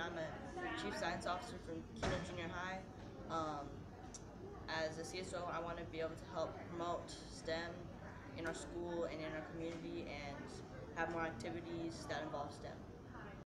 I'm a Chief Science Officer for Keno Junior High. Um, as a CSO, I want to be able to help promote STEM in our school and in our community and have more activities that involve STEM.